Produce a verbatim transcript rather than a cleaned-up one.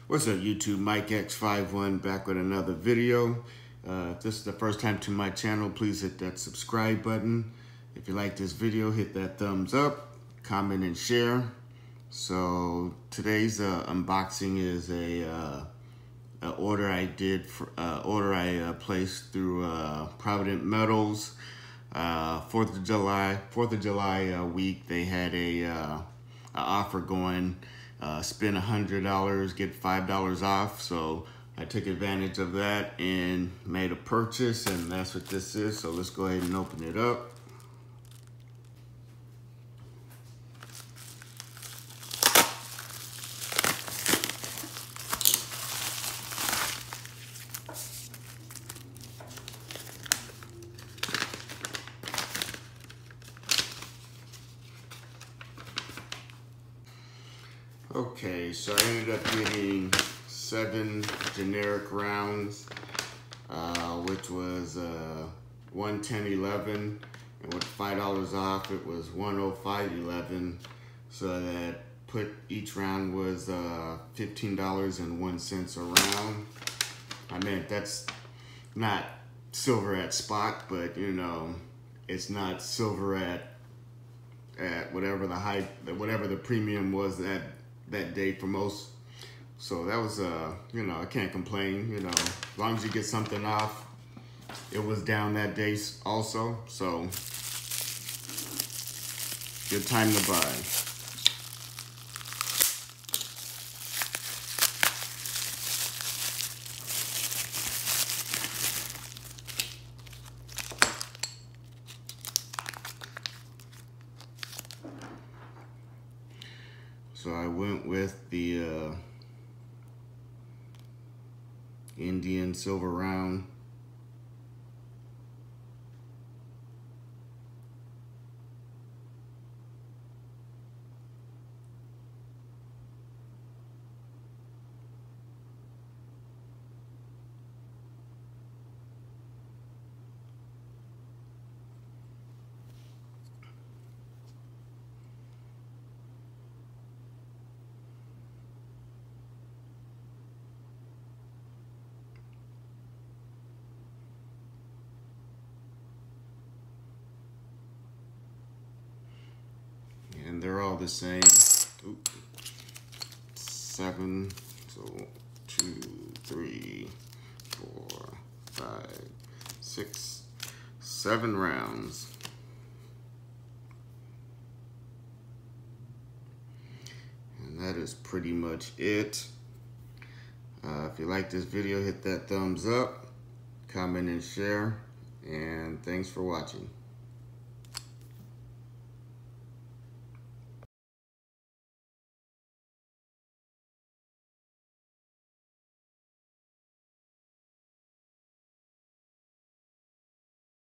What's up, YouTube? Mike X fifty-one back with another video. Uh, if this is the first time to my channel, please hit that subscribe button. If you like this video, hit that thumbs up, comment, and share. So today's uh, unboxing is a, uh, a order I did for uh, order I uh, placed through uh, Provident Metals. Uh, Fourth of July, Fourth of July uh, week, they had a, uh, a offer going. Uh, spend a hundred dollars, get five dollars off. So I took advantage of that and made a purchase, and that's what this is. So let's go ahead and open it up. Okay, so I ended up getting seven generic rounds, uh, which was uh, one ten eleven, and with five dollars off, it was one oh five eleven. So that put each round was uh, fifteen dollars and one cent a round. I mean, that's not silver at spot, but you know, it's not silver at at whatever the high, whatever the premium was that. that day for most. So that was, uh, you know, I can't complain, you know, as long as you get something off. It was down that day also, so good time to buy. So I went with the uh, Indian silver round. And they're all the same. Oop. Seven, so two, three, four, five, six, seven rounds. And that is pretty much it. Uh, if you like this video, hit that thumbs up, comment and share, and thanks for watching.